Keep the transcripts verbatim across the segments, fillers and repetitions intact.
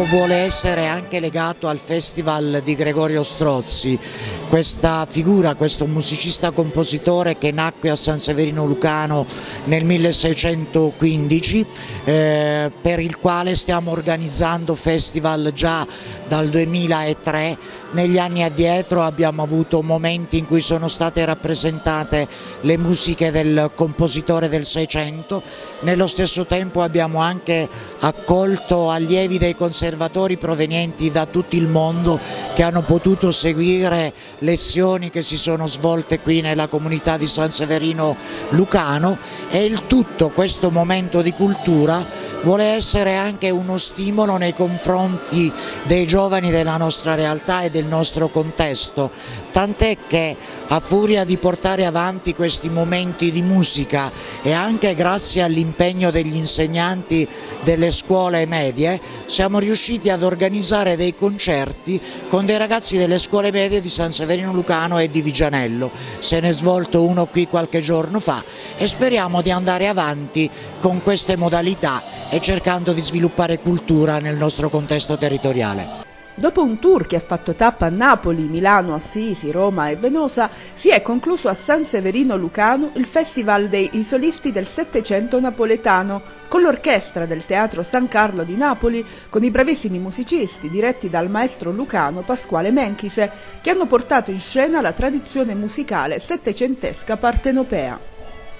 vuole essere anche legato al Festival di Gregorio Strozzi, questa figura, questo musicista compositore che nacque a San Severino Lucano nel milleseicentoquindici, eh, per il quale stiamo organizzando festival già dal duemilatré. Negli anni addietro abbiamo avuto momenti in cui sono state rappresentate le musiche del compositore del Seicento, nello stesso tempo abbiamo anche accolto allievi dei conservatori provenienti da tutto il mondo che hanno potuto seguire lezioni che si sono svolte qui nella comunità di San Severino Lucano, e il tutto, questo momento di cultura, vuole essere anche uno stimolo nei confronti dei giovani della nostra realtà e del nostro contesto, tant'è che a furia di portare avanti questi momenti di musica e anche grazie all'impegno degli insegnanti delle scuole medie siamo riusciti ad organizzare dei concerti con dei ragazzi delle scuole medie di San Severino Lucano e di Vigianello. Se ne è svolto uno qui qualche giorno fa e speriamo di andare avanti con queste modalità e cercando di sviluppare cultura nel nostro contesto territoriale. Dopo un tour che ha fatto tappa a Napoli, Milano, Assisi, Roma e Venosa, si è concluso a San Severino Lucano il Festival dei Solisti del Settecento napoletano, con l'orchestra del Teatro San Carlo di Napoli, con i bravissimi musicisti diretti dal maestro lucano Pasquale Menchise, che hanno portato in scena la tradizione musicale settecentesca partenopea.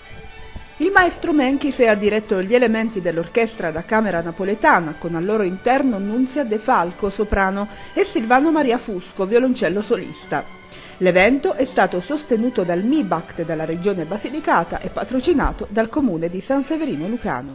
Il maestro Menchise ha diretto gli elementi dell'orchestra da camera napoletana, con al loro interno Nunzia De Falco, soprano, e Silvano Maria Fusco, violoncello solista. L'evento è stato sostenuto dal MIBACT della regione Basilicata e patrocinato dal comune di San Severino Lucano.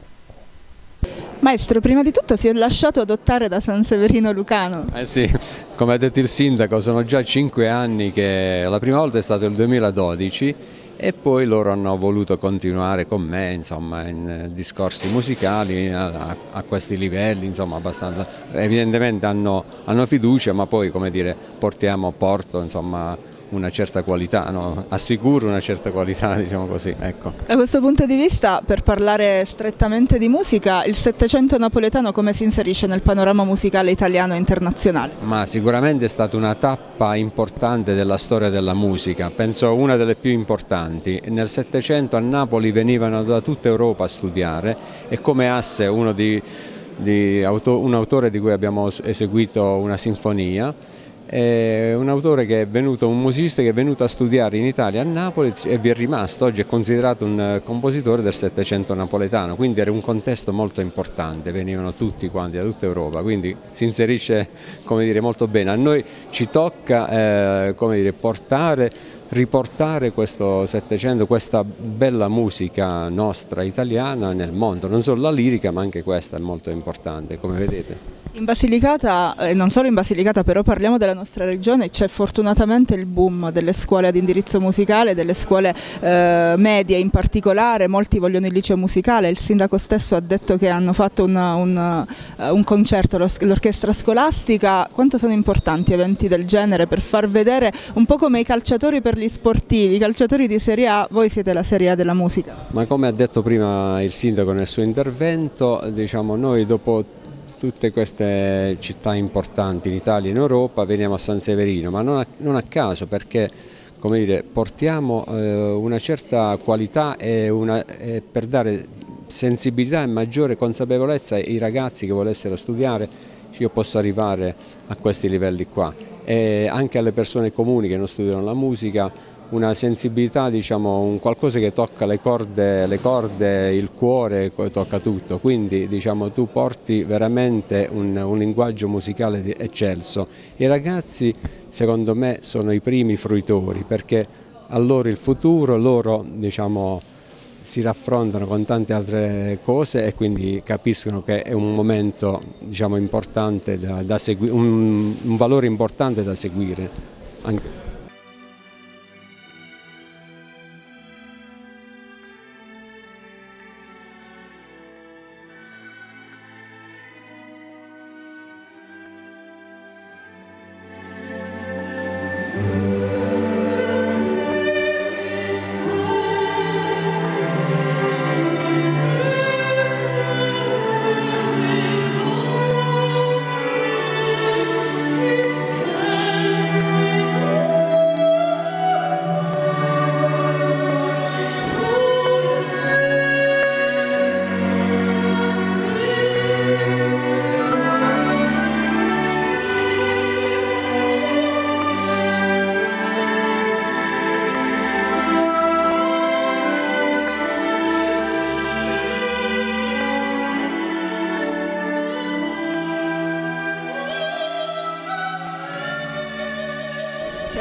Maestro, prima di tutto si è lasciato adottare da San Severino Lucano. Eh sì, come ha detto il sindaco, sono già cinque anni che la prima volta è stato il duemiladodici e poi loro hanno voluto continuare con me, insomma, in discorsi musicali a, a questi livelli, insomma, abbastanza. Evidentemente hanno, hanno fiducia, ma poi, come dire, portiamo a porto, insomma, una certa qualità, no? Assicuro una certa qualità, diciamo così, ecco. Da questo punto di vista, per parlare strettamente di musica, il Settecento napoletano come si inserisce nel panorama musicale italiano e internazionale? Ma sicuramente è stata una tappa importante della storia della musica, penso una delle più importanti. Nel Settecento a Napoli venivano da tutta Europa a studiare e come asse uno di, di auto, un autore di cui abbiamo eseguito una sinfonia, è un autore che è venuto, un musicista che è venuto a studiare in Italia a Napoli e vi è rimasto, oggi è considerato un compositore del Settecento napoletano, quindi era un contesto molto importante, venivano tutti quanti da tutta Europa, quindi si inserisce, come dire, molto bene. A noi ci tocca eh, come dire, portare, riportare questo Settecento, questa bella musica nostra italiana nel mondo, non solo la lirica ma anche questa è molto importante, come vedete. In Basilicata, e non solo in Basilicata, però parliamo della nostra regione, c'è fortunatamente il boom delle scuole ad indirizzo musicale, delle scuole eh, medie in particolare, molti vogliono il liceo musicale, il sindaco stesso ha detto che hanno fatto una, un, un concerto, l'orchestra scolastica. Quanto sono importanti eventi del genere per far vedere un po' come i calciatori per gli sportivi, i calciatori di Serie A, voi siete la Serie A della musica? Ma come ha detto prima il sindaco nel suo intervento, diciamo, noi dopo tutte queste città importanti in Italia e in Europa veniamo a San Severino, ma non a, non a caso, perché, come dire, portiamo eh, una certa qualità e, una, e per dare sensibilità e maggiore consapevolezza ai ragazzi che volessero studiare, io posso arrivare a questi livelli qua, e anche alle persone comuni che non studiano la musica, una sensibilità, diciamo, un qualcosa che tocca le corde, le corde, il cuore, tocca tutto, quindi, diciamo, tu porti veramente un, un linguaggio musicale eccelso. I ragazzi, secondo me, sono i primi fruitori, perché a loro il futuro, loro, diciamo, si raffrontano con tante altre cose e quindi capiscono che è un momento, diciamo, importante da, da seguire, un, un valore importante da seguire. Anche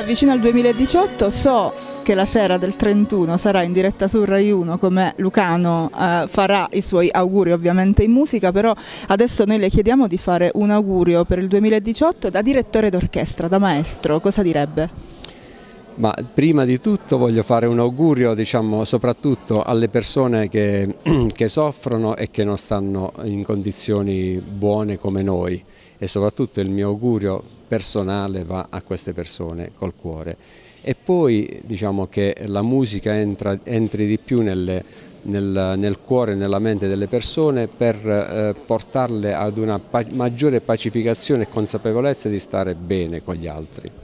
avvicina al duemiladiciotto, so che la sera del trentuno sarà in diretta su Rai uno, come Lucano eh, farà i suoi auguri ovviamente in musica, però adesso noi le chiediamo di fare un augurio per il duemiladiciotto da direttore d'orchestra, da maestro, cosa direbbe? Ma prima di tutto voglio fare un augurio, diciamo, soprattutto alle persone che, che soffrono e che non stanno in condizioni buone come noi, e soprattutto il mio augurio personale va a queste persone col cuore. E poi diciamo che la musica entra, entri di più nelle, nel, nel cuore e nella mente delle persone per eh, portarle ad una pa- maggiore pacificazione e consapevolezza di stare bene con gli altri.